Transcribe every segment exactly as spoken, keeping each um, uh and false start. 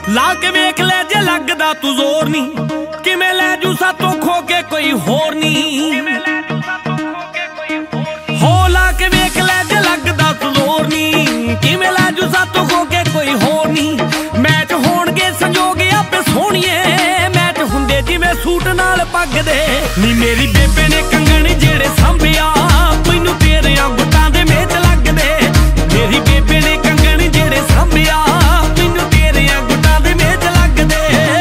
ला के वेख ले जे लगदा तू जोर नी, किवें लै जू सातों खो के कोई होर नी। हो ला के वेख ले जे लगदा तू जोर नी, किवें लै जू सातों खो के कोई होर नी। मैच होणगे संजोग आपे सोहणीए, मैच हुंदे जिवें सूट नाल पग दे नी। मेरी बेबे ने कंगण जेड़े सांभिया, मैनू तेरियां गुट्टां दे मेच लगदे। मेरी बेबे ने कंगण जेड़े सांभिया, मैनू तेरियां गुट्टां दे मेच लगदे।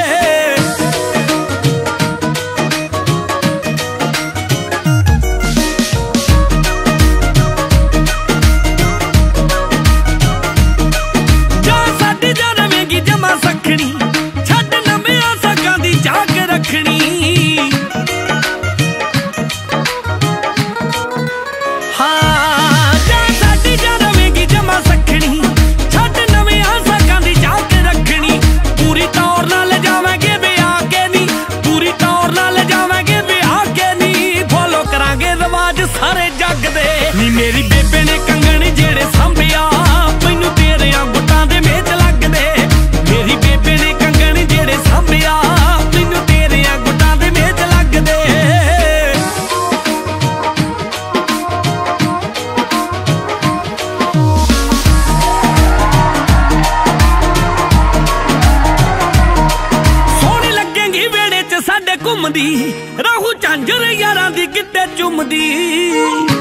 जा साडी जा रवेंगी जमा सखणी, छड्ड नविआं सकां दी जाग रखणी। सारे जग दे नी। मेरी बेबे ने कंगण जेड़े सांभिया, मैनू तेरियां गुट्टां दे मेच लगदे। मेरी बेबे ने कंगण जेड़े सांभिया, मैनू तेरियां गुट्टां दे मेच लगदे। सोहणी लगेंगी वेड़े च साडे घुमदी, रहू झांझर यारां दी गिट्टे चुमदी।